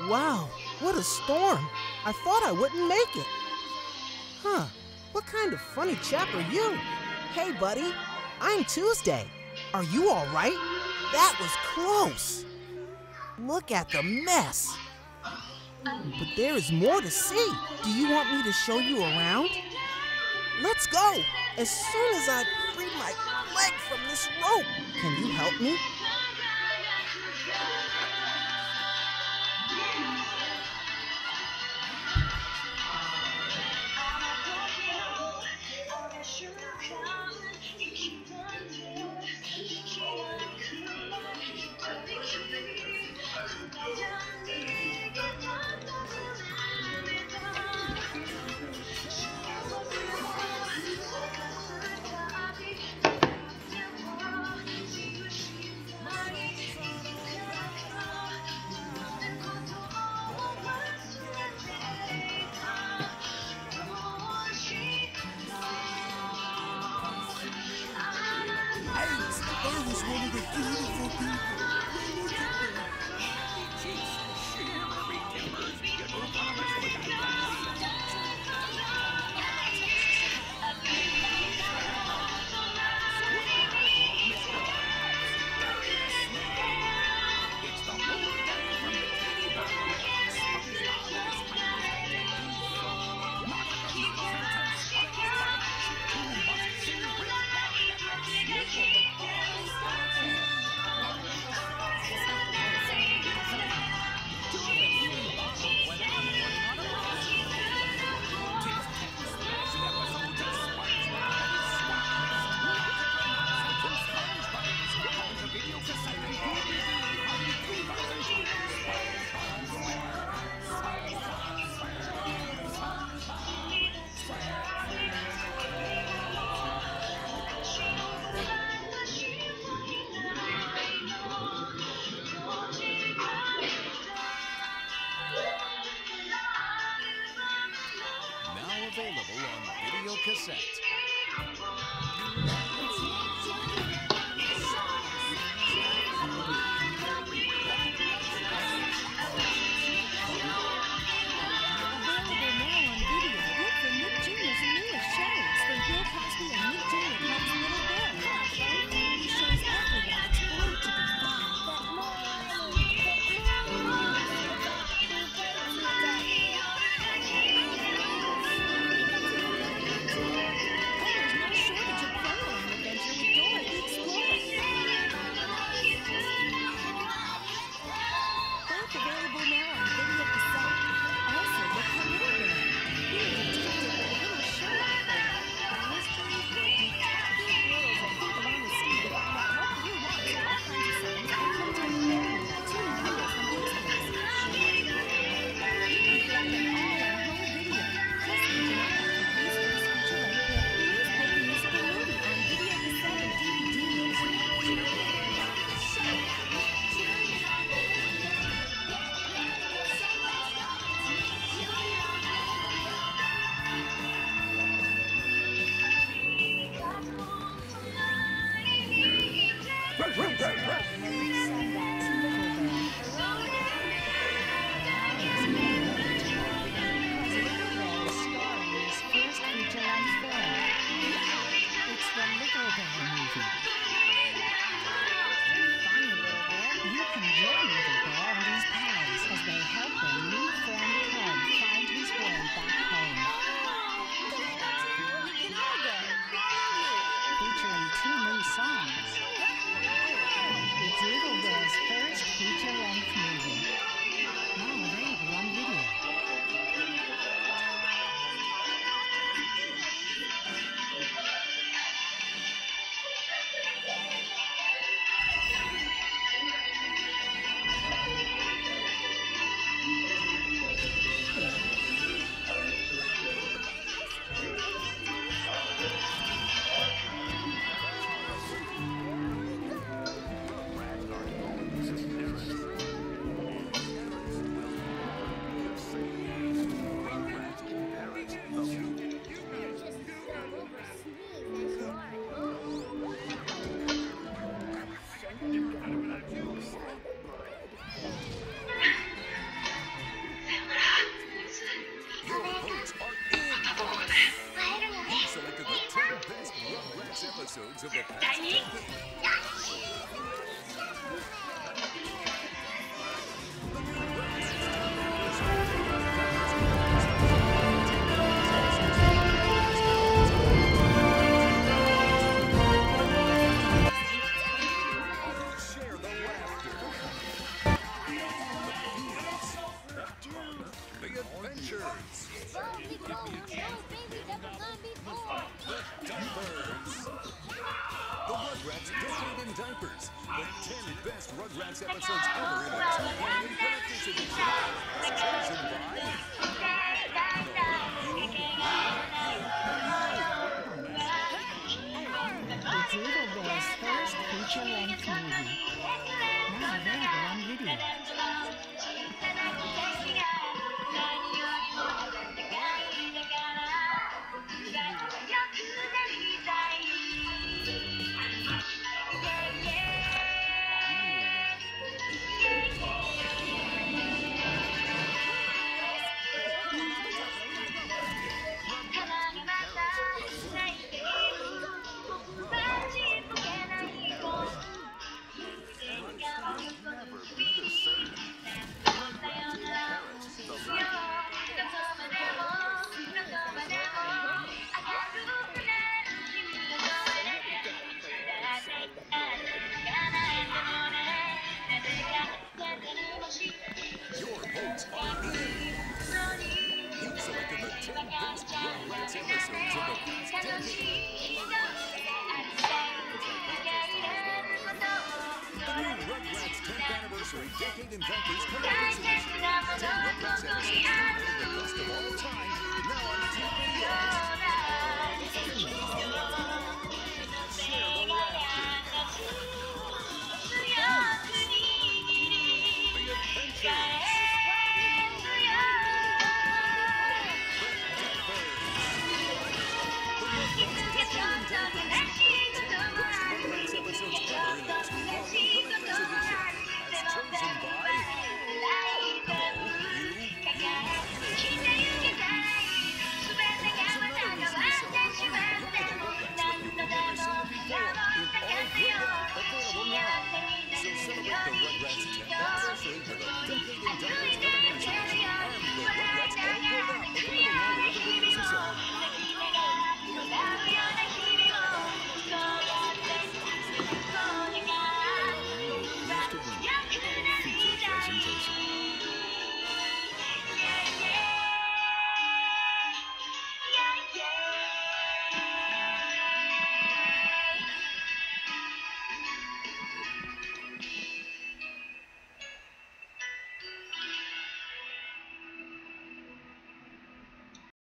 Wow, what a storm. I thought I wouldn't make it. Huh, what kind of funny chap are you? Hey, buddy, I'm Tuesday. Are you all right? That was close. Look at the mess. But there is more to see. Do you want me to show you around? Let's go, as soon as I free my leg from this rope. Can you help me? I was one of the beautiful people. Look at me. Available on video cassette. greatest episodes ever in a 2 million collector's edition. Chosen by... It's Little Bear's first feature-length movie. Now available on video. Your votes are in. You've selected the 10 best Rugrats episodes of the past decade. The new Rugrats 10th Anniversary Decade in Ventures Collector's Edition. 10 Rugrats episodes